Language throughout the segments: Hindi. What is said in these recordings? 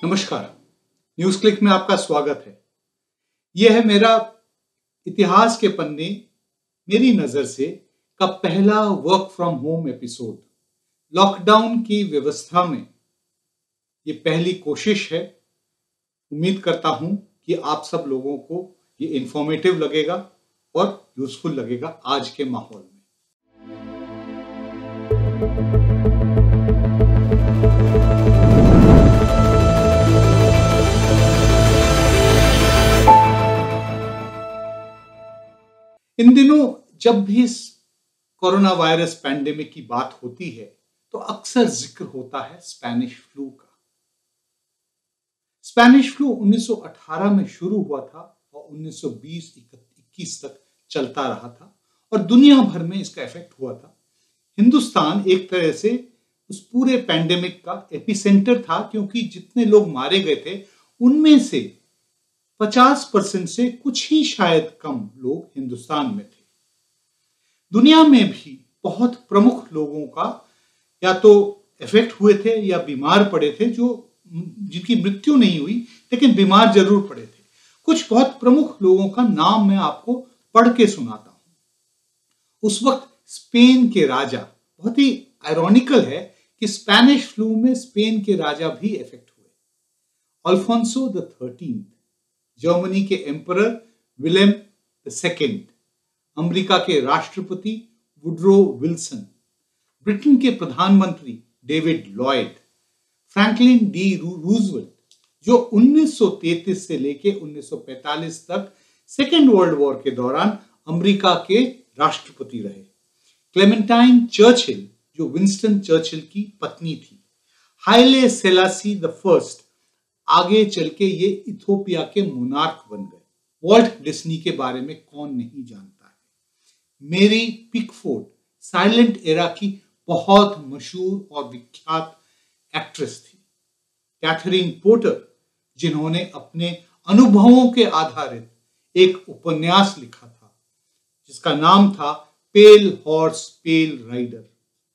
नमस्कार, न्यूज क्लिक में आपका स्वागत है। यह है मेरा इतिहास के पन्ने मेरी नजर से का पहला work from home episode. Lockdown की व्यवस्था में ये पहली कोशिश है। उम्मीद करता हूं कि आप सब लोगों को ये इंफॉर्मेटिव लगेगा और यूजफुल लगेगा आज के माहौल में। इन दिनों जब भी कोरोना वायरस पैंडेमिक की बात होती है तो अक्सर जिक्र होता है स्पेनिश फ्लू का। स्पेनिश फ्लू 1918 में शुरू हुआ था और 1920-21 तक चलता रहा था और दुनिया भर में इसका इफेक्ट हुआ था। हिंदुस्तान एक तरह से उस पूरे पैंडेमिक का एपिसेंटर था, क्योंकि जितने लोग मारे गए थे उनमें से 50% से कुछ ही शायद कम लोग हिंदुस्तान में थे। दुनिया में भी बहुत प्रमुख लोगों का या तो इफेक्ट हुए थे या बीमार पड़े थे, जिनकी मृत्यु नहीं हुई लेकिन बीमार जरूर पड़े थे। कुछ बहुत प्रमुख लोगों का नाम मैं आपको पढ़ के सुनाता हूं। उस वक्त स्पेन के राजा, बहुत ही आयरॉनिकल है कि स्पेनिश फ्लू में स्पेन के राजा भी इफेक्ट हुए। अल्फोंसो द 13, जर्मनी के एम्परर विलेम II, अमेरिका के राष्ट्रपति वुडरो विल्सन, ब्रिटेन के प्रधानमंत्री David Lloyd, Franklin D Roosevelt, जो 1933 से लेकर 1945 तक सेकेंड वर्ल्ड वॉर के दौरान अमेरिका के राष्ट्रपति रहे, क्लेमेंटाइन चर्चिल, जो विंस्टन चर्चिल की पत्नी थी, हाइले सेलासी I, आगे चल के ये इथोपिया के मोनार्क बन गए। वॉल्ट डिज्नी के बारे में कौन नहीं जानता है। मेरी पिकफोर्ड साइलेंट एरा की बहुत मशहूर और विख्यात एक्ट्रेस थी। कैथरीन पोर्टर, जिन्होंने अपने अनुभवों के आधारित एक उपन्यास लिखा था जिसका नाम था pale horse pale rider.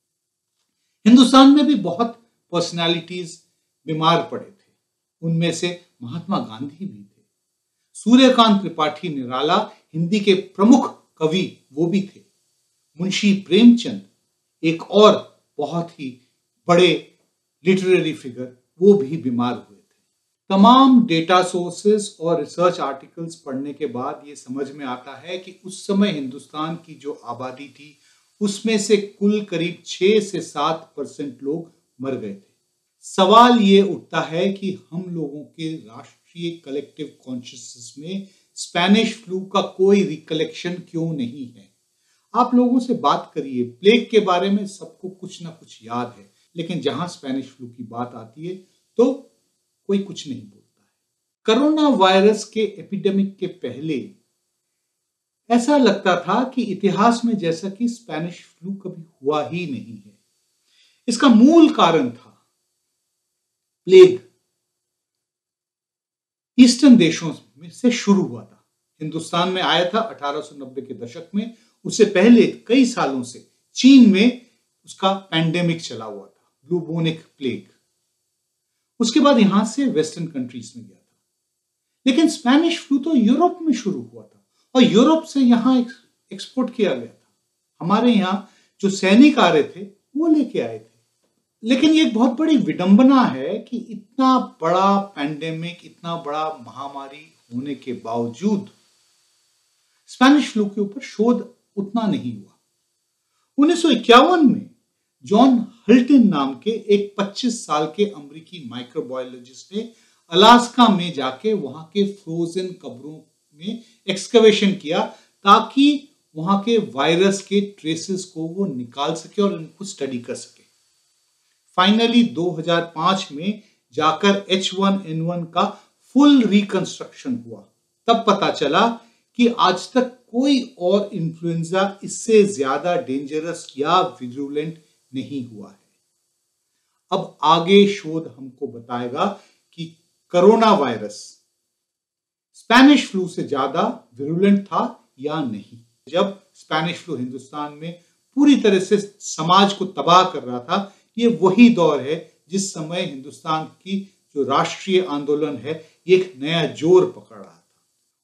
Hindustan में भी बहुत पर्सनालिटीज बीमार पड़े थे। उनमें से महात्मा गांधी भी थे। सूर्यकांत त्रिपाठी निराला हिंदी के प्रमुख कवि वो भी थे। मुंशी प्रेमचंद, एक और बहुत ही बड़े लिटरेरी फिगर, वो भी बीमार हुए थे। तमाम डेटा सोर्सेस और रिसर्च आर्टिकल्स पढ़ने के बाद ये समझ में आता है कि उस समय हिंदुस्तान की जो आबादी थी उसमें से कुल करीब 6 से 7% लोग मर गए थे। सवाल ये उठता है कि हम लोगों के राष्ट्रीय कलेक्टिव कॉन्शियसनेस में स्पेनिश फ्लू का कोई रिकलेक्शन क्यों नहीं है। आप लोगों से बात करिए, प्लेग के बारे में सबको कुछ ना कुछ याद है, लेकिन जहां स्पेनिश फ्लू की बात आती है तो कोई कुछ नहीं बोलता है। कोरोना वायरस के एपिडेमिक के पहले ऐसा लगता था कि इतिहास में जैसा कि स्पेनिश फ्लू कभी हुआ ही नहीं है। इसका मूल कारण था प्लेग। ईस्टर्न देशों में से शुरू हुआ था, हिंदुस्तान में आया था 1890 के दशक में। उससे पहले कई सालों से चीन में उसका पैंडेमिक चला हुआ था, ब्लूबोनिक प्लेग। उसके बाद यहां से वेस्टर्न कंट्रीज में गया था। लेकिन स्पेनिश फ्लू तो यूरोप में शुरू हुआ था और यूरोप से यहां एक्सपोर्ट किया गया था। हमारे यहां जो सैनिक आ रहे थे वो लेके आए थे। लेकिन ये एक बहुत बड़ी विडंबना है कि इतना बड़ा पैंडेमिक, इतना बड़ा महामारी होने के बावजूद स्पेनिश फ्लू के ऊपर शोध उतना नहीं हुआ। 1951 में जॉन हल्टन नाम के एक 25 साल के अमेरिकी माइक्रोबायोलॉजिस्ट ने अलास्का में जाके वहां के फ्रोजन कब्रों में एक्सकवेशन किया ताकि वहां के वायरस के ट्रेसेस को वो निकाल सके और उनको स्टडी कर सके। फाइनली 2005 में जाकर H1N1 का फुल रिकंस्ट्रक्शन हुआ। तब पता चला कि आज तक कोई और इन्फ्लुएंजा इससे ज्यादा डेंजरस या विरुलेंट नहीं हुआ है। अब आगे शोध हमको बताएगा कि कोरोना वायरस स्पेनिश फ्लू से ज्यादा विरुलेंट था या नहीं। जब स्पेनिश फ्लू हिंदुस्तान में पूरी तरह से समाज को तबाह कर रहा था, ये वही दौर है जिस समय हिंदुस्तान की जो राष्ट्रीय आंदोलन है ये एक नया जोर पकड़ रहा था।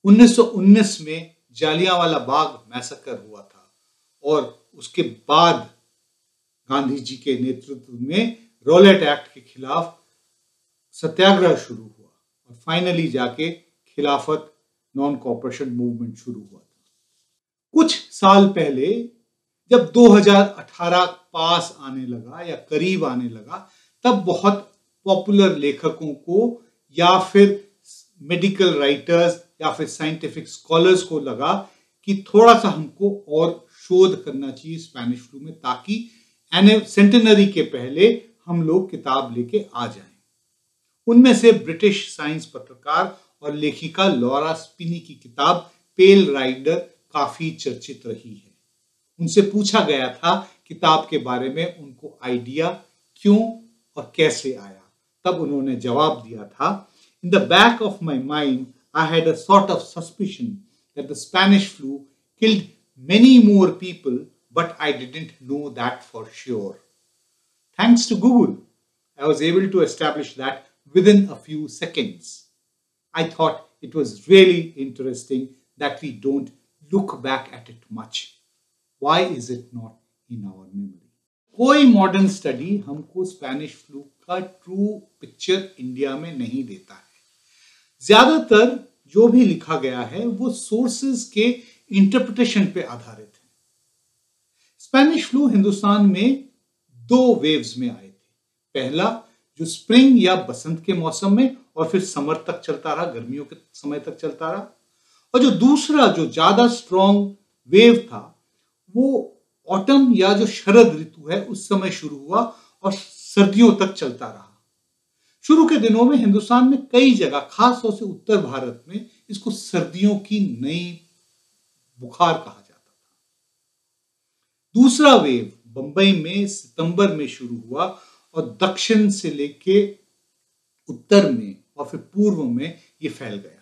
1919 में जालियांवाला बाग मैसेकर हुआ था और उसके बाद गांधी जी के नेतृत्व में रॉलेट एक्ट के खिलाफ सत्याग्रह शुरू हुआ और फाइनली जाके खिलाफत नॉन कॉपरेशन मूवमेंट शुरू हुआ था। कुछ साल पहले जब 2018 पास आने लगा या करीब आने लगा, तब बहुत पॉपुलर लेखकों को या फिर मेडिकल राइटर्स या फिर साइंटिफिक स्कॉलर्स को लगा कि थोड़ा सा हमको और शोध करना चाहिए स्पेनिश फ्लू में, ताकि सेंटेनरी के पहले हम लोग किताब लेके आ जाएं। उनमें से ब्रिटिश साइंस पत्रकार और लेखिका लॉरा स्पिनी की किताब पेल राइडर काफी चर्चित रही है। उनसे पूछा गया था किताब के बारे में उनको आइडिया क्यों और कैसे आया, तब उन्होंने जवाब दिया था, in the back of my mind I had a sort of suspicion that the Spanish flu killed many more people, but I didn't know that for sure. Thanks to Google, I was able to establish that within a few seconds. I thought it was really interesting that we don't look back at it much. Why is it not in our memory? कोई मॉडर्न स्टडी हमको स्पेनिश फ्लू का ट्रू पिक्चर इंडिया में नहीं देता है। ज्यादातर जो भी लिखा गया है वो सोर्सेज के इंटरप्रिटेशन पे आधारित है। स्पेनिश फ्लू हिंदुस्तान में 2 वेव्स में आए थे। पहला जो स्प्रिंग या बसंत के मौसम में और फिर समर तक चलता रहा, गर्मियों के समय तक चलता रहा, और जो दूसरा जो ज्यादा स्ट्रॉन्ग वेव था वो ऑटम या जो शरद ऋतु है उस समय शुरू हुआ और सर्दियों तक चलता रहा। शुरू के दिनों में हिंदुस्तान में कई जगह, खास तौर से उत्तर भारत में, इसको सर्दियों की नई बुखार कहा जाता था। दूसरा वेव बंबई में सितंबर में शुरू हुआ और दक्षिण से लेके उत्तर में और फिर पूर्व में ये फैल गया।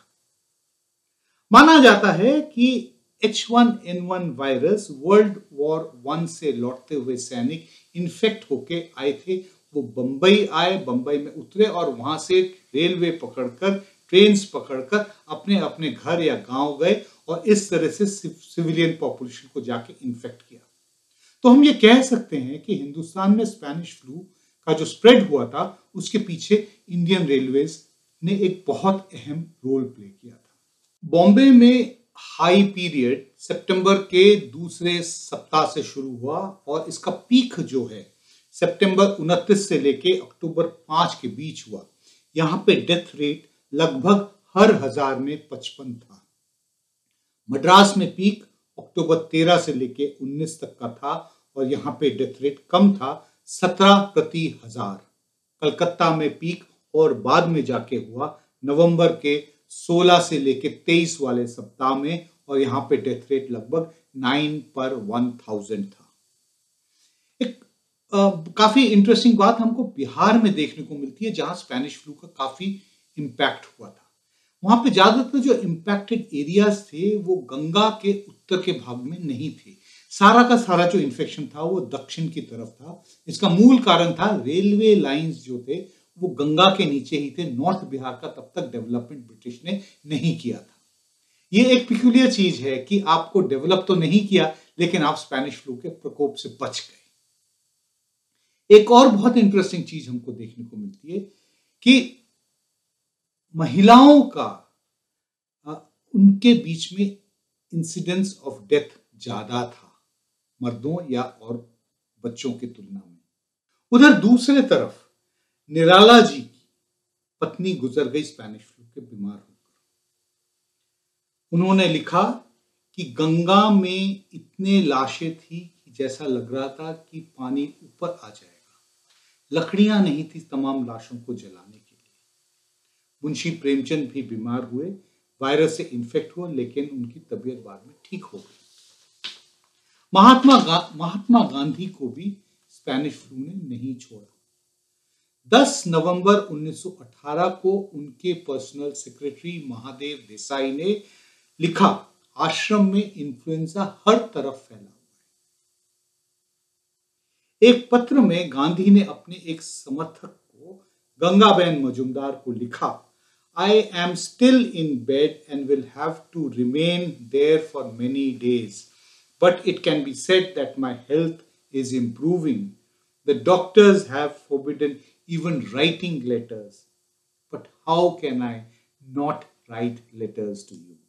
माना जाता है कि H1N1 वायरस वर्ल्ड वॉर 1 से लौटते हुए सैनिक इन्फेक्ट होके आए थे। वो बंबई आए, बंबई में उतरे और वहां से रेलवे पकड़कर, ट्रेन्स पकड़कर अपने अपने घर या गांव गए और इस तरह से सिविलियन पॉपुलेशन को जाके इन्फेक्ट किया। तो हम ये कह सकते हैं कि हिंदुस्तान में स्पेनिश फ्लू का जो स्प्रेड हुआ था उसके पीछे इंडियन रेलवेज ने एक बहुत अहम रोल प्ले किया था। बॉम्बे में हाई पीरियड सितंबर के दूसरे सप्ताह से शुरू हुआ और इसका पीक जो है सितंबर 29 से लेके अक्टूबर 5 के बीच हुआ। यहाँ पे डेथ रेट लगभग हर 1000 में 55 था। मद्रास में पीक अक्टूबर 13 से लेके 19 तक का था और यहाँ पे डेथ रेट कम था, 17 प्रति 1000। कलकत्ता में पीक और बाद में जाके हुआ नवंबर के 16 से लेके 23 वाले सप्ताह में और यहाँ पे डेथ रेट लगभग 9 पर 1000 था। एक काफी इंटरेस्टिंग बात हमको बिहार में देखने को मिलती है, जहां स्पेनिश फ्लू का काफी इम्पैक्ट हुआ था। वहां पे ज्यादातर जो इम्पैक्टेड एरियाज थे वो गंगा के उत्तर के भाग में नहीं थे। सारा का सारा जो इन्फेक्शन था वो दक्षिण की तरफ था। इसका मूल कारण था रेलवे लाइंस जो थे वो गंगा के नीचे ही थे। नॉर्थ बिहार का तब तक डेवलपमेंट ब्रिटिश ने नहीं किया था। ये एक पिक्यूलियर चीज है कि आपको डेवलप तो नहीं किया लेकिन आप स्पेनिश फ्लू के प्रकोप से बच गए। एक और बहुत इंटरेस्टिंग चीज हमको देखने को मिलती है कि महिलाओं का उनके बीच में इंसिडेंस ऑफ डेथ ज्यादा था मर्दों या और बच्चों की तुलना में। उधर दूसरे तरफ निराला जी की पत्नी गुजर गई स्पेनिश फ्लू के बीमार होकर। उन्होंने लिखा कि गंगा में इतने लाशें थी कि जैसा लग रहा था कि पानी ऊपर आ जाएगा। लकड़ियां नहीं थी तमाम लाशों को जलाने के लिए। मुंशी प्रेमचंद भी बीमार हुए, वायरस से इन्फेक्ट हुए, लेकिन उनकी तबीयत बाद में ठीक हो गई। महात्मा गांधी को भी स्पेनिश फ्लू ने नहीं छोड़ा। 10 नवंबर 1918 को उनके पर्सनल सेक्रेटरी महादेव देसाई ने लिखा, आश्रम में इन्फ्लुएंजा हर तरफ फैला हुआ है। एक पत्र में गांधी ने अपने एक समर्थक को गंगाबेन मजुमदार को लिखा, I am still in bed and will have to remain there for many days. But it can be said that my health is improving. The doctors have forbidden even writing letters. But how can I not write letters to you?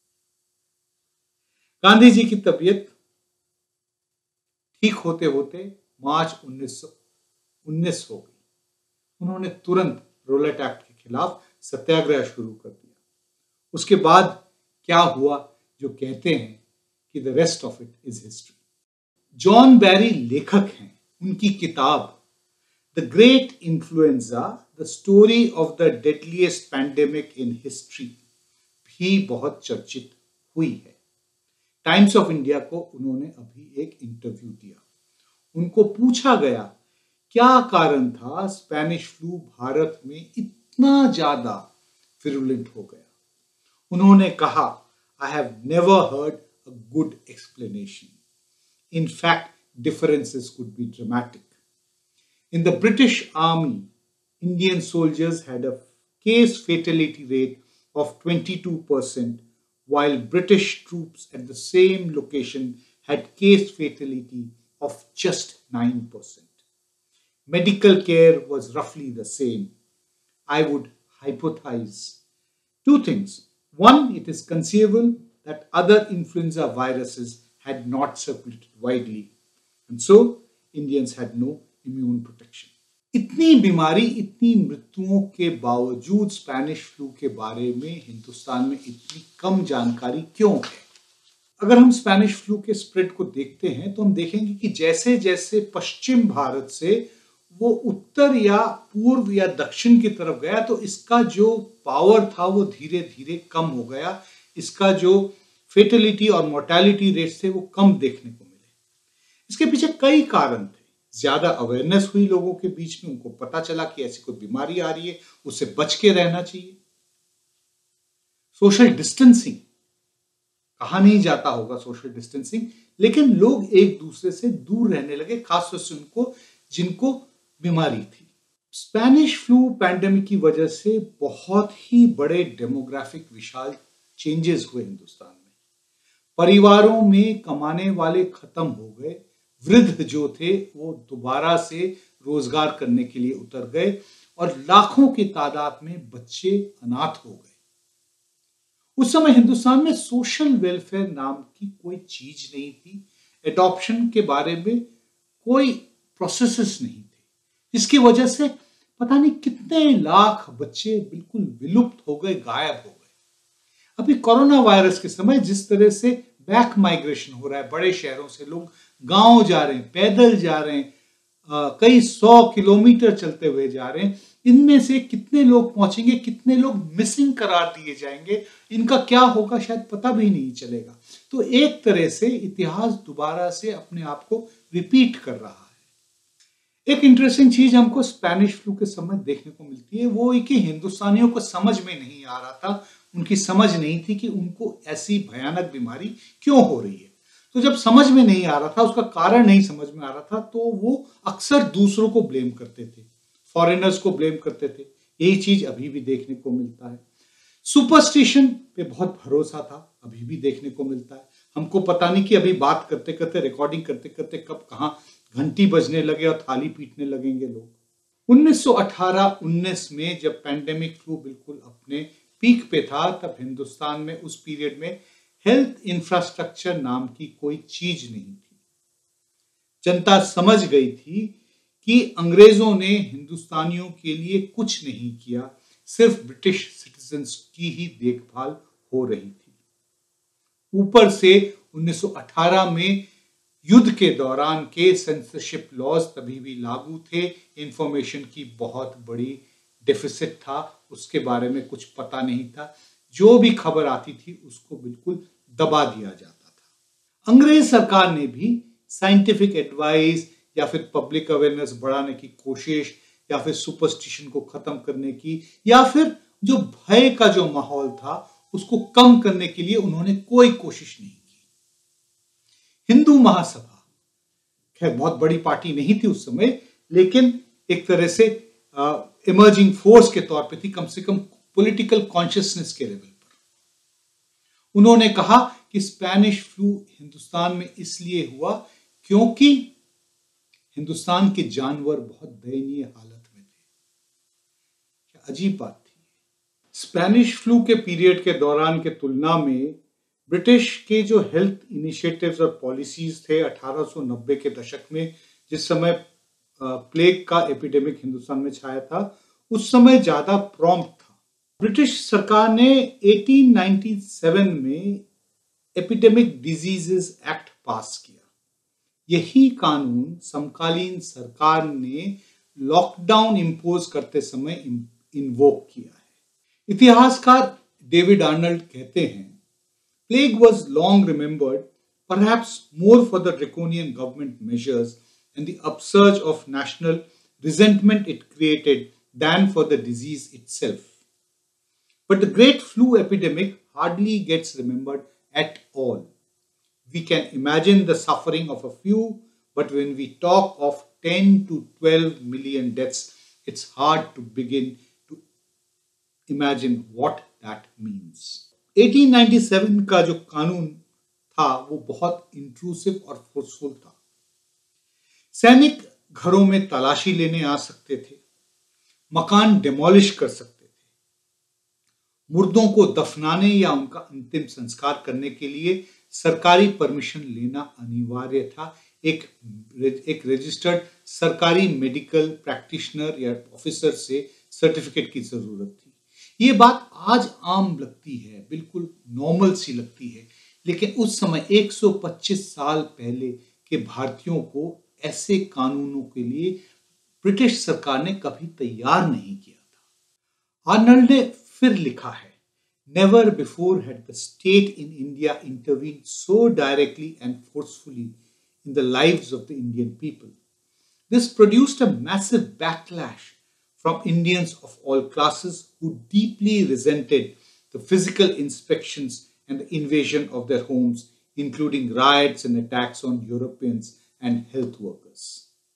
Gandhi ji की तबीयत ठीक होते होते मार्च 1919 हो गई। उन्होंने तुरंत रोलेट एक्ट के खिलाफ सत्याग्रह शुरू कर दिया। उसके बाद क्या हुआ, जो कहते हैं कि the rest of it is history. John Barry लेखक हैं। उनकी किताब the great influenza, the story of the deadliest pandemic in history भी बहुत चर्चित हुई है। टाइम्स ऑफ इंडिया को उन्होंने अभी एक इंटरव्यू दिया। उनको पूछा गया क्या कारण था स्पेनिश फ्लू भारत में इतना ज्यादा विरुलेंट हो गया। उन्होंने कहा, I have never heard a good explanation. In fact differences could be dramatic. In the British Army, Indian soldiers had a case fatality rate of 22%, while British troops at the same location had case fatality of just 9%. Medical care was roughly the same. I would hypothesize two things. One, it is conceivable that other influenza viruses had not circulated widely, and so Indians had no immune protection. इतनी बीमारी, इतनी मृत्युओं के बावजूद स्पेनिश फ्लू के बारे में हिंदुस्तान में इतनी कम जानकारी क्यों है? अगर हम स्पेनिश फ्लू के स्प्रेड को देखते हैं तो हम देखेंगे कि जैसे जैसे पश्चिम भारत से वो उत्तर या पूर्व या दक्षिण की तरफ गया तो इसका जो पावर था वो धीरे धीरे कम हो गया। इसका जो फेटेलिटी और मोर्टेलिटी रेट्स थे वो कम देखने को मिले। इसके पीछे कई कारण थे। ज्यादा अवेयरनेस हुई लोगों के बीच में, उनको पता चला कि ऐसी कोई बीमारी आ रही है, उससे बच के रहना चाहिए। सोशल डिस्टेंसिंग, कहा नहीं जाता होगा सोशल डिस्टेंसिंग, लेकिन लोग एक दूसरे से दूर रहने लगे, खासतौर से उनको जिनको बीमारी थी। स्पेनिश फ्लू पैंडेमिक की वजह से बहुत ही बड़े डेमोग्राफिक विशाल चेंजेस हुए हिंदुस्तान में। परिवारों में कमाने वाले खत्म हो गए, वृद्ध जो थे वो दोबारा से रोजगार करने के लिए उतर गए और लाखों की तादाद में बच्चे अनाथ हो गए। उस समय हिंदुस्तान में सोशल वेलफेयर नाम की कोई चीज नहीं थी। एडॉप्शन के बारे में कोई प्रोसेसेस नहीं थे, जिसकी वजह से पता नहीं कितने लाख बच्चे बिल्कुल विलुप्त हो गए, गायब हो गए। अभी कोरोना वायरस के समय जिस तरह से बैक माइग्रेशन हो रहा है, बड़े शहरों से लोग गांव जा रहे हैं, पैदल जा रहे हैं, कई 100 किलोमीटर चलते हुए जा रहे हैं, इनमें से कितने लोग पहुंचेंगे, कितने लोग मिसिंग करार दिए जाएंगे, इनका क्या होगा शायद पता भी नहीं चलेगा। तो एक तरह से इतिहास दोबारा से अपने आप को रिपीट कर रहा है। एक इंटरेस्टिंग चीज हमको स्पेनिश फ्लू के समय देखने को मिलती है, वो कि हिंदुस्तानियों को समझ में नहीं आ रहा था, उनकी समझ नहीं थी कि उनको ऐसी भयानक बीमारी क्यों हो रही है। तो जब समझ में नहीं आ रहा था, उसका कारण नहीं समझ में आ रहा था, तो वो अक्सर दूसरों को ब्लेम करते थे, फॉरेनर्स को ब्लेम करते थे। यही चीज अभी भी देखने को मिलता है। सुपरस्टिशन पे बहुत भरोसा था, अभी भी देखने को मिलता है। हमको पता नहीं कि अभी बात करते करते, रिकॉर्डिंग करते करते कब कहां घंटी बजने लगे और थाली पीटने लगेंगे लोग। 1918-19 में जब पैंडेमिक फ्लू बिल्कुल अपने पीक पे था, तब हिंदुस्तान में उस पीरियड में हेल्थ इंफ्रास्ट्रक्चर नाम की कोई चीज नहीं थी। जनता समझ गई थी कि अंग्रेजों ने हिंदुस्तानियों के लिए कुछ नहीं किया, सिर्फ ब्रिटिश सिटीजन्स की ही देखभाल हो रही थी। ऊपर से 1918 में युद्ध के दौरान के सेंसरशिप लॉज तभी भी लागू थे। इंफॉर्मेशन की बहुत बड़ी डेफिसिट था, उसके बारे में कुछ पता नहीं था। जो भी खबर आती थी उसको बिल्कुल दबा दिया जाता था। अंग्रेज सरकार ने भी साइंटिफिक एडवाइस या फिर पब्लिक अवेयरनेस बढ़ाने की कोशिश, या फिर सुपरस्टिशन को खत्म करने की, या फिर जो भय का जो माहौल था उसको कम करने के लिए उन्होंने कोई कोशिश नहीं की। हिंदू महासभा, खैर बहुत बड़ी पार्टी नहीं थी उस समय, लेकिन एक तरह से इमर्जिंग फोर्स के तौर पे थी, कम से कम पॉलिटिकल कॉन्शियसनेस के लेवल पर। उन्होंने कहा कि स्पेनिश फ्लू हिंदुस्तान में इसलिए हुआ क्योंकि हिंदुस्तान के जानवर बहुत दयनीय हालत में थे। क्या अजीब बात थी। स्पेनिश फ्लू के पीरियड के दौरान के तुलना में ब्रिटिश के जो हेल्थ इनिशिएटिव्स और पॉलिसीज थे 1890 के दशक में, जिस समय प्लेग का एपिडेमिक हिंदुस्तान में छाया था, उस समय ज्यादा प्रॉम्प्ट था। ब्रिटिश सरकार ने 1897 में एपिडेमिक डिजीजेस एक्ट पास किया। यही कानून समकालीन सरकार ने लॉकडाउन इंपोज करते समय इन्वोक किया है। इतिहासकार डेविड आर्नल्ड कहते हैं, plague was long remembered, perhaps more for the draconian government measures and the upsurge of national resentment it created than for the disease itself. But the Great Flu epidemic hardly gets remembered at all. We can imagine the suffering of a few, but when we talk of 10 to 12 million deaths, it's hard to begin to imagine what that means. 1897 का जो कानून था वो बहुत इंट्रूसिव और फोर्सफुल था। सैनिक घरों में तलाशी लेने आ सकते थे, मकान डिमोलिश कर सकते थे, मुर्दों को दफनाने या उनका अंतिम संस्कार करने के लिए सरकारी परमिशन लेना अनिवार्य था। एक रजिस्टर्ड सरकारी मेडिकल प्रैक्टिशनर या ऑफिसर से सर्टिफिकेट की जरूरत थी। ये बात आज आम लगती है, बिल्कुल नॉर्मल सी लगती है, लेकिन उस समय 125 साल पहले के भारतीयों को ऐसे कानूनों के लिए ब्रिटिश सरकार ने कभी तैयार नहीं किया था। आर्नल्ड ने फिर लिखा है, never before had the state in India intervene so directly and forcefully in the lives of the Indian people. This produced a massive backlash from Indians of all classes who deeply resented the physical inspections and the invasion of their homes, including riots and attacks on Europeans and health workers.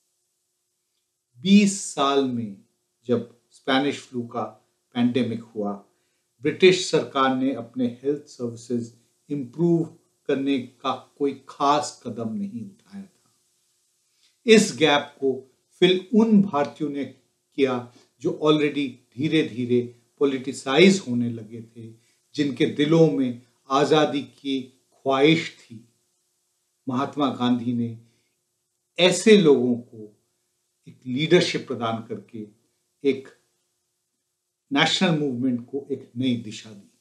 20 साल में जब स्पेनिश फ्लू का पैंडेमिक हुआ, ब्रिटिश सरकार ने अपने हेल्थ सर्विसेज इंप्रूव करने का कोई खास कदम नहीं उठाया था। इस गैप को फिल उन भारतीयों ने किया जो ऑलरेडी धीरे धीरे पॉलिटिसाइज होने लगे थे, जिनके दिलों में आजादी की ख्वाहिश थी। महात्मा गांधी ने ऐसे लोगों को एक लीडरशिप प्रदान करके एक नेशनल मूवमेंट को एक नई दिशा दी।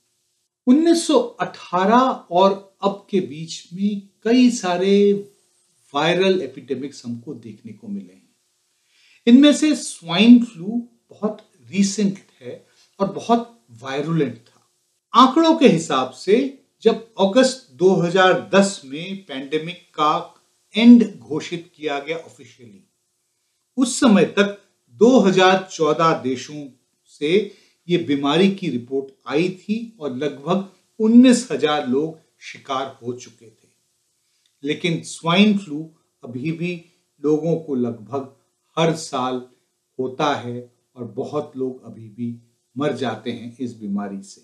1918 और अब के बीच में कई सारे वायरल एपिडेमिक्स हमको देखने को मिले हैं। इनमें से स्वाइन फ्लू बहुत रीसेंट है और बहुत वायरुलेंट था। आंकड़ों के हिसाब से जब अगस्त 2010 में पैंडेमिक का एंड घोषित किया गया ऑफिशियली, उस समय तक 2014 देशों से ये बीमारी की रिपोर्ट आई थी और लगभग 19,000 लोग शिकार हो चुके थे। लेकिन स्वाइन फ्लू अभी भी लोगों को लगभग हर साल होता है और बहुत लोग अभी भी मर जाते हैं इस बीमारी से।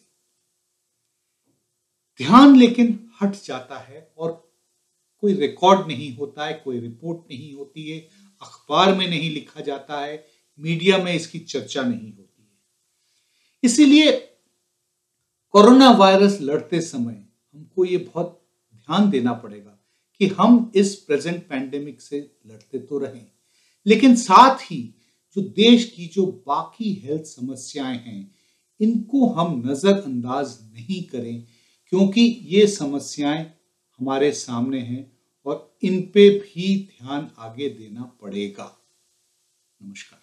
ध्यान लेकिन हट जाता है और कोई रिकॉर्ड नहीं होता है, कोई रिपोर्ट नहीं होती है, अखबार में नहीं लिखा जाता है, मीडिया में इसकी चर्चा नहीं होती है। इसीलिए कोरोना वायरस लड़ते समय हमको ये बहुत ध्यान देना पड़ेगा कि हम इस प्रेजेंट पैंडेमिक से लड़ते तो रहें, लेकिन साथ ही जो देश की जो बाकी हेल्थ समस्याएं हैं इनको हम नजरअंदाज नहीं करें, क्योंकि ये समस्याएं हमारे सामने हैं और इन पे भी ध्यान आगे देना पड़ेगा। नमस्कार।